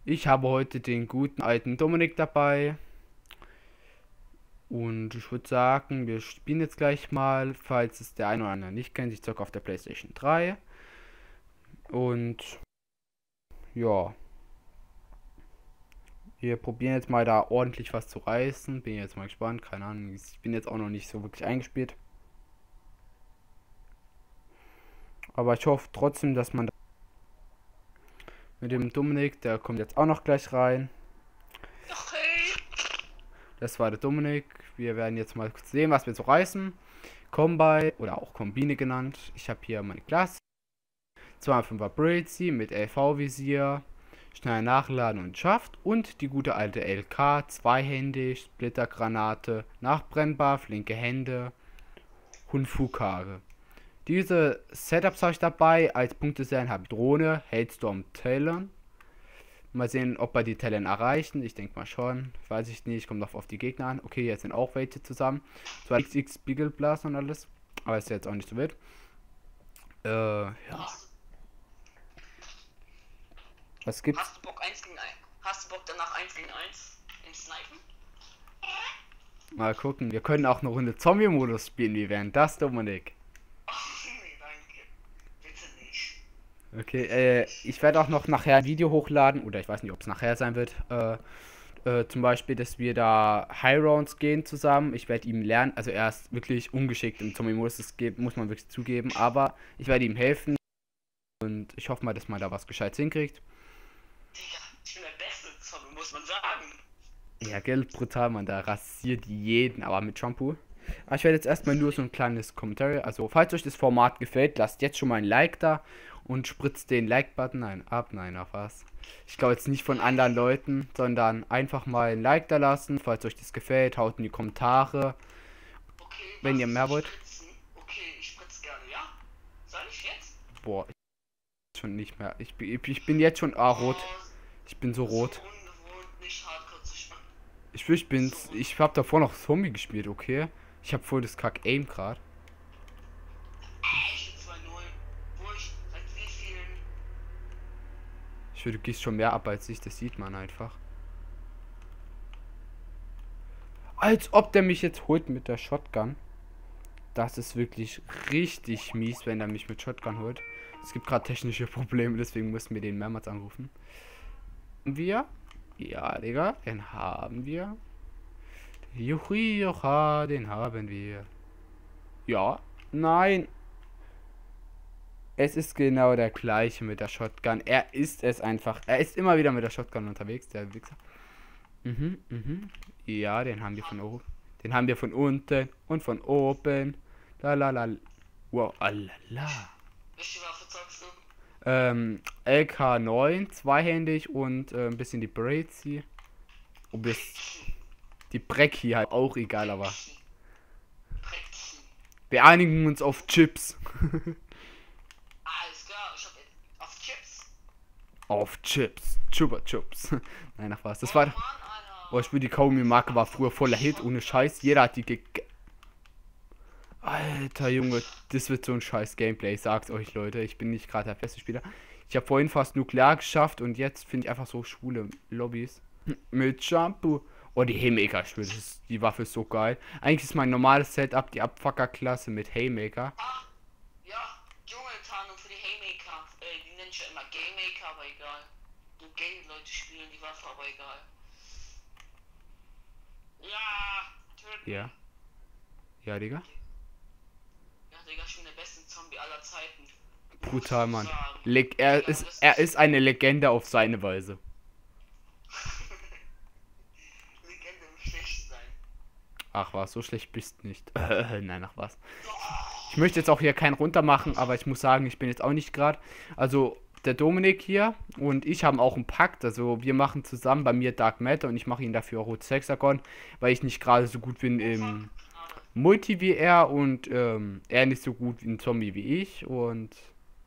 Ich habe heute den guten alten Dominik dabei. Und ich würde sagen, wir spielen jetzt gleich mal, falls es der eine oder andere nicht kennt. Ich zocke auf der PlayStation 3. Und ja, wir probieren jetzt mal da ordentlich was zu reißen. Bin jetzt mal gespannt, keine Ahnung. Ich bin jetzt auch noch nicht so wirklich eingespielt. Aber ich hoffe trotzdem, dass man mit dem Dominik, der kommt jetzt auch noch gleich rein. Okay. Das war der Dominik. Wir werden jetzt mal kurz sehen, was wir so reißen. Combine oder auch Kombine genannt. Ich habe hier meine Klasse. 205er Brazy mit LV-Visier. Schnell nachladen und schafft. Und die gute alte LK. Zweihändig, Splittergranate, nachbrennbar, flinke Hände. Hunfukage. Diese Setups habe ich dabei. Als Punkte habe ich Drohne, Hailstorm, Talon. Mal sehen, ob wir die Talon erreichen. Ich denke mal schon. Weiß ich nicht. Kommt noch auf die Gegner an. Okay, jetzt sind auch welche zusammen. Zwar XX Beagle Blast und alles. Aber ist jetzt auch nicht so wild. Ja. Was gibt's? Hast du Bock 1 gegen 1? Hast du Bock danach 1 gegen 1 im Snipen? Mal gucken. Wir können auch eine Runde Zombie-Modus spielen. Wie wären das, Dominik? Ach, nee, danke. Bitte nicht. Okay, ich werde auch noch nachher ein Video hochladen. Oder ich weiß nicht, ob es nachher sein wird. Zum Beispiel, dass wir da High Rounds gehen zusammen. Ich werde ihm lernen. Also er ist wirklich ungeschickt im Zombie-Modus. Das muss man wirklich zugeben. Aber ich werde ihm helfen. Und ich hoffe mal, dass man da was Gescheites hinkriegt. Digga, ich bin der beste Zombie, muss man sagen. Ja, gell, brutal, man, da rasiert jeden, aber mit Shampoo. Aber ich werde jetzt erstmal nur so ein kleines Kommentar. Also, falls euch das Format gefällt, lasst jetzt schon mal ein Like da und spritzt den Like-Button ab. Nein, auf was. Ich glaube jetzt nicht von anderen Leuten, sondern einfach mal ein Like da lassen. Falls euch das gefällt, haut in die Kommentare, Okay, wenn ihr was mehr ist wollt. Spritzen? Okay, ich spritze gerne, ja? Soll ich jetzt? Boah, ich schon nicht mehr. Ich bin jetzt schon rot. Ich bin so rot. So ungewohnt, nicht hardcore zu spielen. Ich habe davor noch Zombie gespielt, okay? Ich habe voll das Kack-Aim gerade. Ich bin 2-0. Wo ich, seit wie vielen? Ich würde, du gehst schon mehr ab als ich, das sieht man einfach. Als ob der mich jetzt holt mit der Shotgun. Das ist wirklich richtig mies, wenn er mich mit Shotgun holt. Es gibt gerade technische Probleme, deswegen müssen wir den mehrmals anrufen. Wir? Ja, Digga, den haben wir. Juchi, jocha, den haben wir. Ja, nein. Es ist genau der gleiche mit der Shotgun. Er ist es einfach. Er ist immer wieder mit der Shotgun unterwegs, der Wichser. Ja, den haben wir von oben. Den haben wir von unten und von oben. La. Wow, alala. Welche Waffe zockst du? LK9, zweihändig und ein bisschen die Brazy. Ob es die Brecki halt auch egal, aber Brettchen. wir einigen uns auf Chips. Alles klar, ich hab auf Chips. Auf Chips. Chupa Chups. Nein, nach was. Das war. Mann, Alter. Oh, ich will die Kaugummi-Marke war früher voller Hit, ohne Scheiß. Jeder hat die Alter Junge, das wird so ein scheiß Gameplay, ich sag's euch Leute. Ich bin nicht gerade der beste Spieler. Ich habe vorhin fast Nuklear geschafft und jetzt finde ich einfach so schwule Lobbys. Mit Shampoo. Oh, die Haymaker, ich schwöre, die Waffe ist so geil. Eigentlich ist mein normales Setup die Abfucker-Klasse mit Haymaker. Ach, ja, Dschungeltarnung für die Haymaker. Die nennen ich ja immer Gamemaker, aber egal. Nur Game-Leute spielen die Waffe, aber egal. Ja, töten. Ja. Ja, Digga. Ja, Digga, ich bin der beste Zombie aller Zeiten. Brutal, Mann. Sagen. Er ist eine Legende auf seine Weise. Legende im schlecht sein. Ach was, so schlecht bist nicht. Nein, ach was. Ich möchte jetzt auch hier keinen runter machen, aber ich muss sagen, ich bin jetzt auch nicht gerade. Also, der Dominik hier und ich haben auch einen Pakt. Also, wir machen zusammen bei mir Dark Matter und ich mache ihn dafür Rot Hexagon, weil ich nicht gerade so gut bin im Multi wie er und er nicht so gut in Zombie wie ich. Und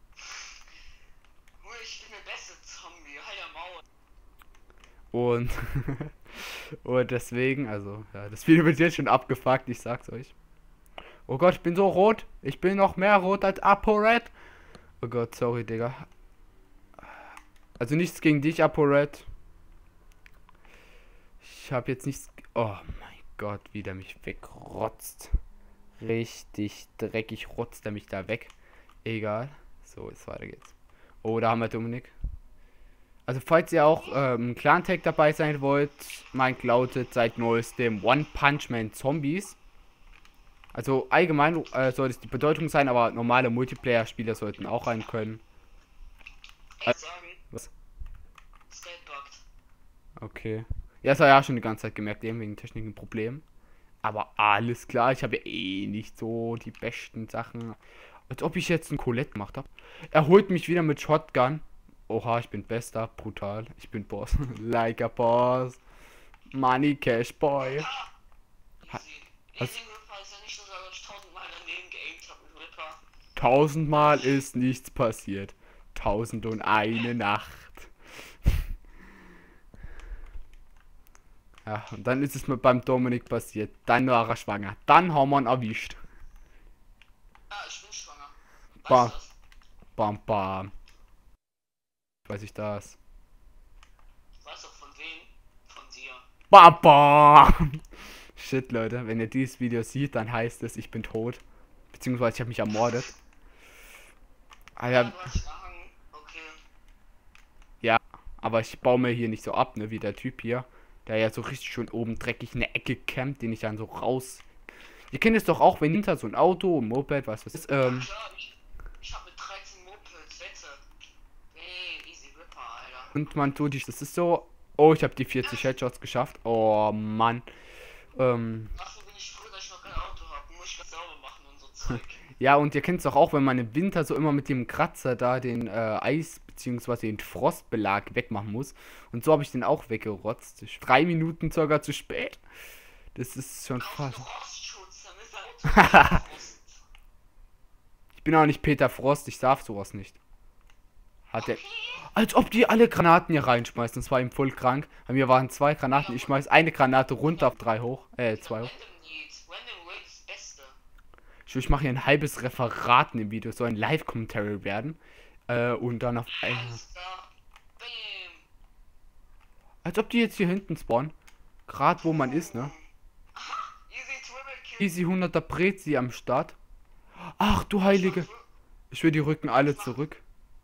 Ich bin der beste Zombie, halt der Maul. Und, und deswegen, also, ja, das Video wird jetzt schon abgefuckt, ich sag's euch. Oh Gott, ich bin so rot. Ich bin noch mehr rot als ApoRed. Oh Gott, sorry, Digga. Also nichts gegen dich, ApoRed. Ich habe jetzt nichts... Oh mein Gott, wie der mich wegrotzt. Richtig dreckig rotzt er mich da weg. Egal. So, jetzt weiter geht's. Oh, da haben wir Dominik. Also falls ihr auch Clan-Tag dabei sein wollt, mein lautet seit neuestem One Punch Man Zombies. Also allgemein sollte es die Bedeutung sein, aber normale Multiplayer-Spieler sollten auch rein können. Sagen, Was? Skype buggt. Okay. Ja, das habe ich ja schon die ganze Zeit gemerkt, eben wegen technischen Problemen. Aber alles klar, ich habe ja eh nicht so die besten Sachen. Als ob ich jetzt einen Colette gemacht habe. Er holt mich wieder mit Shotgun. Oha, ich bin bester, brutal. Ich bin Boss. Like a Boss. Money Cash Boy. Easy. Was? Easy Ripper ist ja nicht so, dass ich 1000-mal daneben geaimt habe mit Ripper. 1000-mal ist nichts passiert. 1001 Nacht. Ja, und dann ist es mir beim Dominik passiert. Dann war er schwanger. Dann haben wir ihn erwischt. Ah, ich bin schwanger. Bam. Weißt du das? Bam, bam. Weiß ich das. Ich weiß auch von wem? Von dir. Bam, bam. Shit, Leute. Wenn ihr dieses Video seht, dann heißt es, ich bin tot. Beziehungsweise ich habe mich ermordet. Ja, Alter, du hast gehangen. Okay. aber ich baue mir hier nicht so ab, ne, wie der Typ hier. Der ja so richtig schön oben dreckig in der Ecke campt, den ich dann so raus... Ihr kennt es doch auch, wenn hinter so ein Auto, ein Moped, was das ist, Ja, klar, ich hab mit 13 Mopeds, Wette. Hey, Easy Ripper, Alter. und man tut dich, das ist so... Oh, ich habe die 40 Headshots geschafft. Oh, Mann. Dafür bin ich froh, dass ich noch kein Auto habe. Muss ich das sauber machen und so Zeug. Ja, und ihr kennt es doch auch, wenn man im Winter so immer mit dem Kratzer da den Eis bzw. den Frostbelag wegmachen muss. Und so habe ich den auch weggerotzt. 3 Minuten sogar zu spät. Das ist schon Kauf fast. einen Rostschutz, dann ist dein Auto Frost. Ich bin auch nicht Peter Frost, ich darf sowas nicht. Hat er. Als ob die alle Granaten hier reinschmeißen. Das war ihm voll krank. Bei mir waren 2 Granaten. Ich schmeiß eine Granate runter auf 3 hoch. 2 hoch. Random Needs. Random Raid ist das Beste. Ich mache hier ein halbes Referat in dem Video. Soll ein Live-Commentary werden. Und dann auf einmal. Alles klar. Bam. Als ob die jetzt hier hinten spawnen. Gerade wo man ist, ne? Easy Triple Kill. Easy 100er Prezi am Start. Ach du Heilige. Ich will die Rücken alle zurück.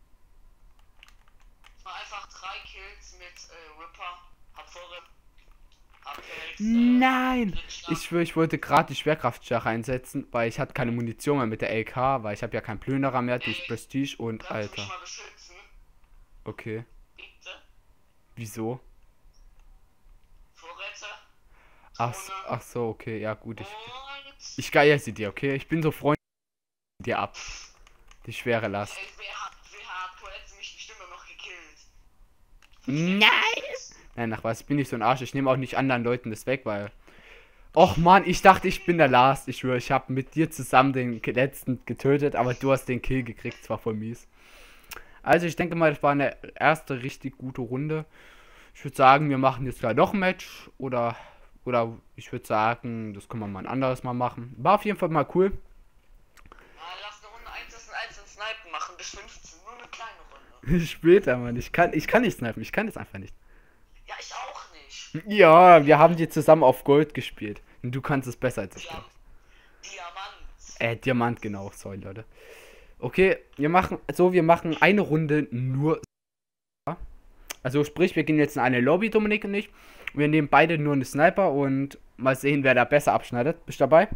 Ich mach einfach 3 Kills mit Ripper. Hab Vorrip. Hab Pelz. Nein! Blitzschlag. Ich schwöre, ich wollte gerade die Schwerkraftschach einsetzen, weil ich hatte keine Munition mehr mit der LK, weil ich habe ja keinen Plünderer mehr durch Prestige und Kannst du mich Alter. mal beschützen? Okay. Bitte. Wieso? Vorräte. Ach, Drohne. ach so, okay, ja gut. Und... Ich geier sie dir, okay? Ich bin so freundlich dir ab. Die schwere Last. Ey, wer hätte mich bestimmt noch gekillt? Nein! Nein, nach was? Ich bin nicht so ein Arsch. Ich nehme auch nicht anderen Leuten das weg, weil... Och man, ich dachte, ich bin der Last. Ich schwöre, ich habe mit dir zusammen den letzten getötet, aber du hast den Kill gekriegt. Das war voll mies. Also ich denke mal, das war eine erste richtig gute Runde. Ich würde sagen, wir machen jetzt gleich noch ein Match. Oder ich würde sagen, das können wir mal ein anderes Mal machen. War auf jeden Fall mal cool. Lass eine Runde 1 in Snipen machen bis 15. Nur eine kleine Runde. Später, Mann. Ich kann nicht snipen. Ich kann das einfach nicht. Ja, ich auch nicht. Ja, wir haben die zusammen auf Gold gespielt. Und du kannst es besser als ich. Diamant. Diamant, genau. Sorry, Leute. Okay, wir machen eine Runde nur. Also sprich, wir gehen jetzt in eine Lobby, Dominik und ich. Wir nehmen beide nur eine Sniper und mal sehen, wer da besser abschneidet. Bist du dabei?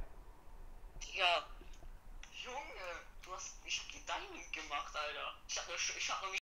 Ja. Junge, du hast. Ich hab die Diamond gemacht, Alter. Ich hab noch nicht